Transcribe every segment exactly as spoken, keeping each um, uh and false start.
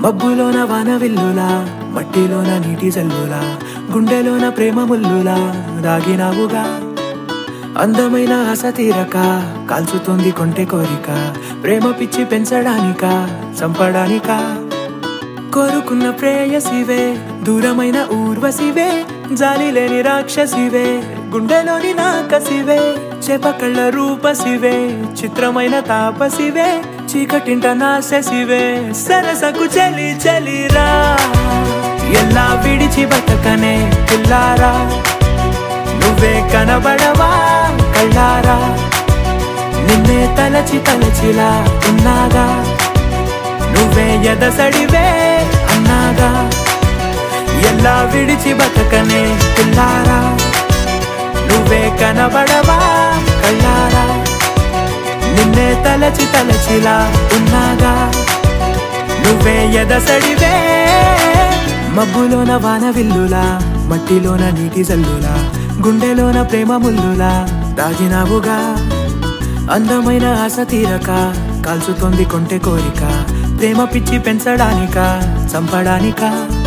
మబ్బులోన వాన విల్లులా, మట్టిలోన నీటి జల్లులా, గుండెలోన ప్రేమ ముల్లులా దాగినావుగా. అందమైన ఆశ తీరక కాల్చుతోంది కొంటె కోరిక, ప్రేమ పిచ్చి పెంచడానిక చంపడానిక. కోరుకున్న ప్రేయసివే, దూరమైన ఊర్వశివే, జాలి లేని రాక్షసివే, గుండెలోని నాకసివే, చేపకళ్ళ రూపసివే, చిత్రమైన తాపసివే, చీకటింట నాశసివే, సరసకు చలి చలిరా. ఎలా విడిచి బతకనే పిల్లారా, నువ్వే కనబడవా కళ్ళారా, నిన్నే తలచి తలచిలా ఉన్నాగా, నువ్వే ఎదసడివే అన్నాగా. ఎలా విడిచి బతకనే పిల్లారా, నువ్వే కనబడవా కళ్ళారా, నిన్నే తలచి తలచిలా ఉన్నాగా, నువ్వే ఎదసడివే. మబ్బులోన వాన విల్లులా, మట్టిలోన నీటి జల్లులా, గుండెలోన ప్రేమ ముల్లులా దాగినావుగా. అందమైన ఆశ తీరక కాల్చుతోంది కొంటె కోరిక, ప్రేమ పిచ్చి పెంచడానిక చంపడానిక.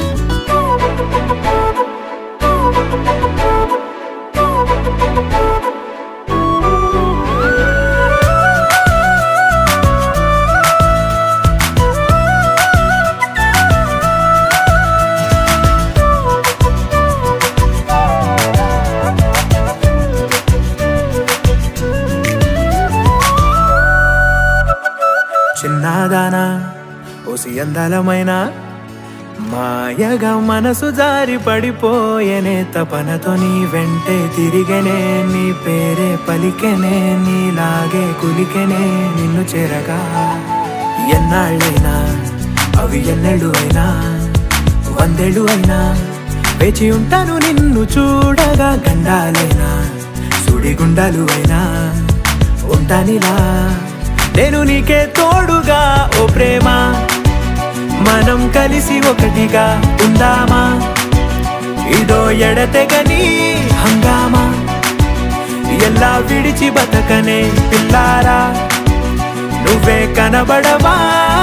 చిన్నదానా ఓసి అందలమైన, మాయగా మనసు జారి పడిపోయేనే, తపనతో నీ వెంటే తిరిగేనే, నీ పేరే పలికెనే, నీలాగే కులికెనే నిన్ను చేరగా. ఎన్నాళ్ళైనా అవి ఎన్నెళ్ళు అయినా, వందేళ్ళు అయినా వేచి ఉంటాను నిన్ను చూడగా. గండాలైనా సుడిగుండాలు అయినా ఉంటానిలా, నేను నీకే తోడుగా. ఓ ప్రేమ, మనం కలిసి ఒకటిగా ఉందామా, ఇదో ఎడతెగని హంగామా. ఎలా విడిచి బతకనే పిల్లారా, నువ్వే కనబడవా.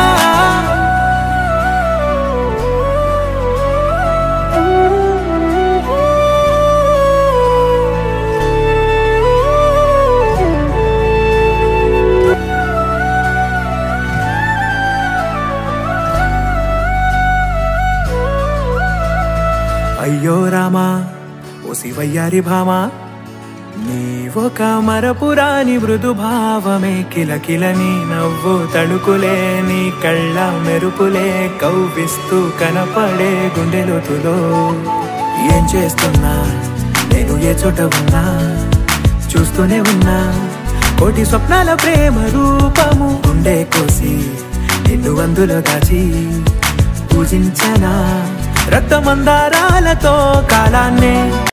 అయ్యో రామా ఓ శివయ్యారి భామా, నీవొక మరపురాని మృదు భావమే, కిలకిల నీ నవ్వు తడుకులే, నీ కళ్ళ మెరుపులే కవ్విస్తూ కనపడే గుండెలోతులో. ఏం చేస్తున్నా నేను ఏ చోట ఉన్నా, చూస్తూనే ఉన్నా కోటి స్వప్నాల ప్రేమ రూపము. గుండె కోసి నిన్ను అందులో దాచి పూజించనా, రక్తమందారాలతో కాలాన్నే.